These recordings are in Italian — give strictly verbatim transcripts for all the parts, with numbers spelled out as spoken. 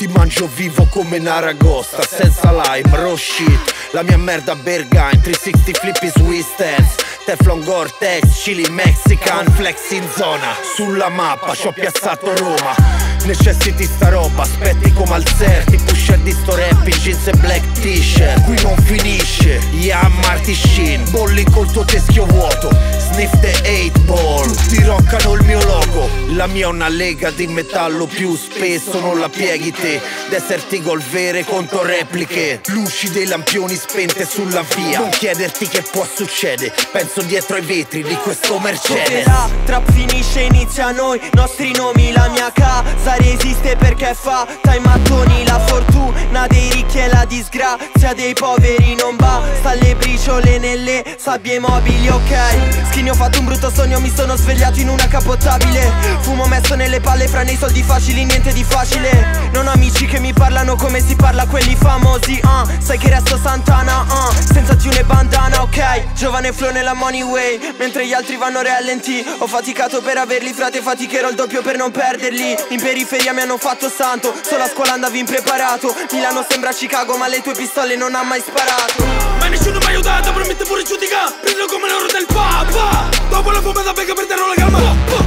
Ti mangio vivo come un'aragosta, senza lime, raw shit. La mia merda Berghain, trecentosessanta flippi Swiss stance, Teflon Gore-Tex, chili Mexican, flex in zona. Sulla mappa c'ho piazzato Roma. Necessiti sta roba, aspetti come al Serti, pusher di sto rap in jeans e black t-shirt. Qui non finisce, yeah Marty Sheen, bolli col tuo teschio vuoto, sniff the eight ball. Tutti roccano il mio logo, la mia è una lega di metallo più spesso non la pieghi te. Desert Eagle vere contro repliche, luci dei lampioni spente sulla via. Non chiederti che può succedere, penso dietro ai vetri di questo Mercedes. La trap finisce, inizia a noi, nostri nomi, la mia casa resiste perché fa tai Mattoni. La fortuna dei ricchi e la disgrazia dei poveri non basta le briciole nelle sabbie mobili, ok. Skinny, ho fatto un brutto sogno, mi sono svegliato in una capottabile. Fumo messo nelle palle fra nei soldi facili, niente di facile. Non ho amici che mi parlano come si parla quelli famosi, uh. Sai che resto Santana, uh. senza tune e bandana, ok. Giovane flow nella money way, mentre gli altri vanno rallenti. Ho faticato per averli, frate, faticherò il doppio per non perderli. In periferia mi hanno fatto santo, solo a scuola andavi impreparato. Milano sembra Chicago ma le tue pistole non ha mai sparato. Ma nessuno mi ha aiutato, promette pure giudica. Prendo come l'oro del papa. Dopo la fumata becca perderò la calma.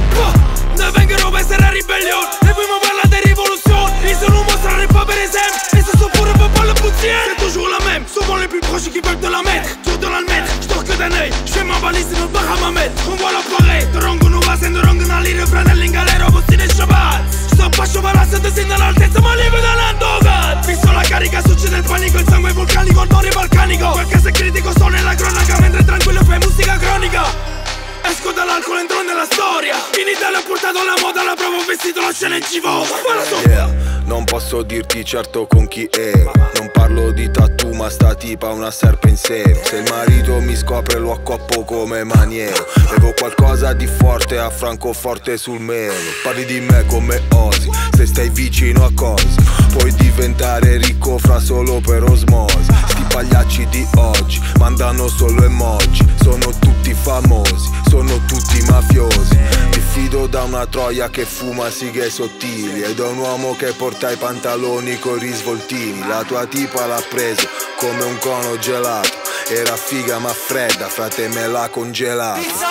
Ne vengono per essere a ribellione e poi mi parla di rivoluzione. Ils se nous montrent pas par exemple. Et ce sont pour eux pas le poussière. C'est toujours la même, souvent les plus proches qui veulent de la mettre. Tour de la mettre, j'tors que d'un œil. J'fais ma valise et me barre à ma mettre. On voit la parade, Torongo nous va, sendo rongo na lire. Fratelli in galera, bossi nel Shabbat. Sto a scioparasse, te sento all'altezza, ma live dall'andogat. Fisso la carica, succede il panico, il sangue vulcanico, il mare balcanico. Qualche se critico sto nella cronaca, mentre tranquillo fai musica cronica. Esco dall'alcol, entro nella storia. In Italia ho portato la moda, la provo, ho vestito la scena in civo. Yeah, non posso dirti certo con chi ero. Non parlo di tattoo ma sta tipa una serpe in seno. Se il marito mi scopre lo accoppo come maniero. Bevo qualcosa di forte a Francoforte sul melo. Parli di me come Osi, se stai vicino a Cosimo puoi diventare ricco fra solo per osmosi. Sti pagliacci di oggi mandano solo emoji. Sono tutti famosi, sono tutti mafiosi. Mi fido da una troia che fuma sighe sottili e da un uomo che porta i pantaloni con risvoltini. La tua tipa l'ha preso come un cono gelato. Era figa ma fredda, frate me l'ha congelato.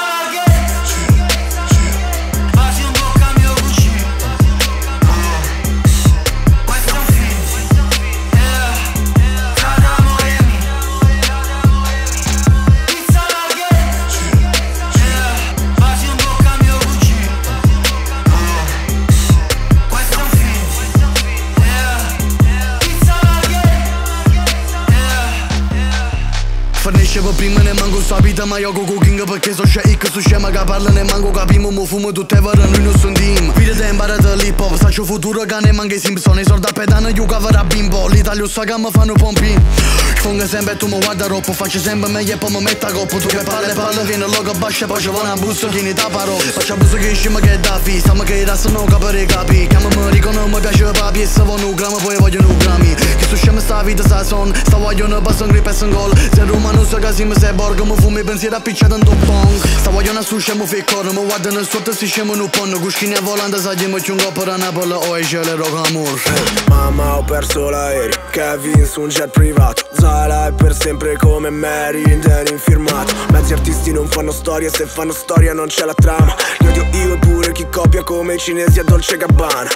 Forniscevo prima ne manco sapita ma io con cooking perché so shake su scema che parla ne manco capimo. Mo fumo tutte vere noi non son team. Vide te imparate l'hip hop, saccio futuro che ne manca i Simpson. I soldi a pedana io cavara bimbo, l'Italia sa che mi fanno pompi. Sfonga sempre tu mi guarda roppo, faccio sempre meglio e poi mi metto a coppo. Tu che palle palle viene logo bascia poi ci va una bussa che ne da paro. Faccio busso che scema che da fi, stiamo che da sono capire capi. Chiamami rico non mi piace papi e se voglio un grammo poi voglio un grammi. Che su scema sta vita sa son, sta vogliono basta un grip e un gol. Se Roma non so che si mi sei borgo, mi fumi pensieri appicciati in un pong. Sta vogliono su scemo fai corno, mi guardano sotto si scemo in un ponno. Cuscini a volante sa che mi chiungo per a Napoli o e Geolier rock amor. Mamma ho perso l'aereo, Kevin su un jet privato. Zala è per sempre come Mary in denim firmato. Mezzi artisti non fanno storia, se fanno storia non c'è la trama. Li odio io e pure chi copia come i cinesi a Dolce Gabbana.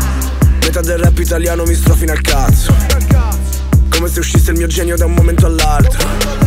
Metà del rap italiano mi strofina il cazzo, come se uscisse il mio genio da un momento all'altro.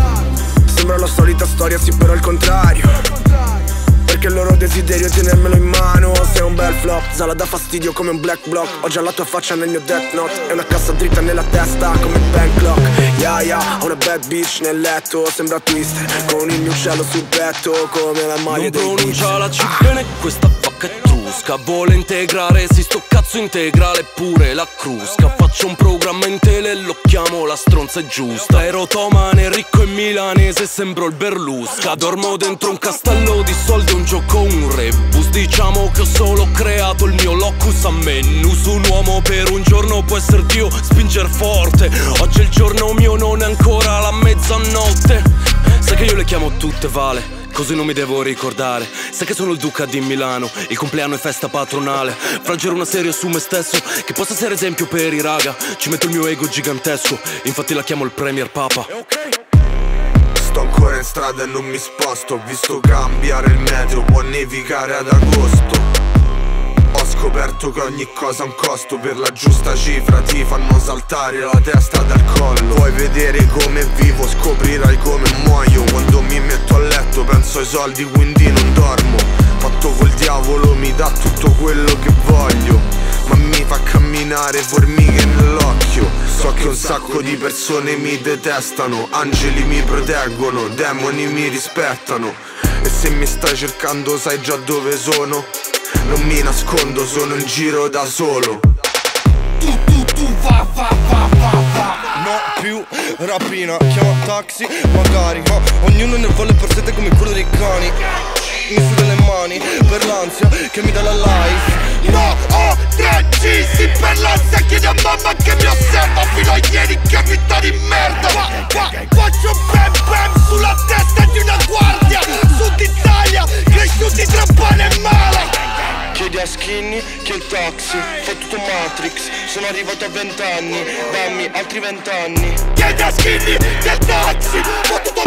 Sembra la solita storia, sì però il contrario, perché il loro desiderio è tenermelo in mano. Sei un bel flop, Zala dà fastidio come un black block. Ho già la tua faccia nel mio death note e una cassa dritta nella testa come bank clock. Yeah yeah, ho una bad bitch nel letto, sembra Twister con il mio uccello sul petto come la maglia dei non pronuncia la C bene, questa vacca è trusca. Vuole integrare, si sto cazzo integrale pure la crusca. Faccio un programma in tele, lo chiamo la stronza è giusta. Ero tomane, ricco e milanese, sembro il Berlusca. Dormo dentro un castello di soldi, un gioco, un rebus. Diciamo che ho solo creato il mio locus a menus. Un uomo per un giorno può essere Dio, spinger forte. Oggi è il giorno mio, non è ancora la mezzanotte. Sai che io le chiamo amo tutte vale, così non mi devo ricordare. Sai che sono il duca di Milano, il compleanno è festa patronale. Fraggere una serie su me stesso, che possa essere esempio per i raga. Ci metto il mio ego gigantesco, infatti la chiamo il Premier Papa. Sto ancora in strada e non mi sposto. Ho visto cambiare il meteo, può nevicare ad agosto. Ho scoperto che ogni cosa ha un costo, per la giusta cifra ti fanno saltare la testa dal collo. Vuoi vedere come vivo, scoprirai come muoio. Quando mi metto a letto penso ai soldi, quindi non dormo. Patto col diavolo mi dà tutto quello che voglio, ma mi fa camminare formiche nell'occhio. So che un sacco di persone mi detestano, angeli mi proteggono, demoni mi rispettano. E se mi stai cercando sai già dove sono. Non mi nascondo, sono in giro da solo. Tu, tu, tu, va, va, va, va, va. No più rapina, chiama taxi, magari oh, ognuno ne vuole per sette come quello dei cani. Mi suda le mani per l'ansia che mi dà la life. No, ho tre G, sì, per l'ansia chiede a mamma che mi osserva. Fino a ieri che vita di merda. Fa, fa, faccio bam bam sulla testa di una guardia. Sud Italia, cresciuti tra pane e male. Chiedi a Skinny che il taxi, fa tutto Matrix. Sono arrivato a vent'anni, dammi altri vent'anni. Chiedi a Skinny che il taxi, fa tutto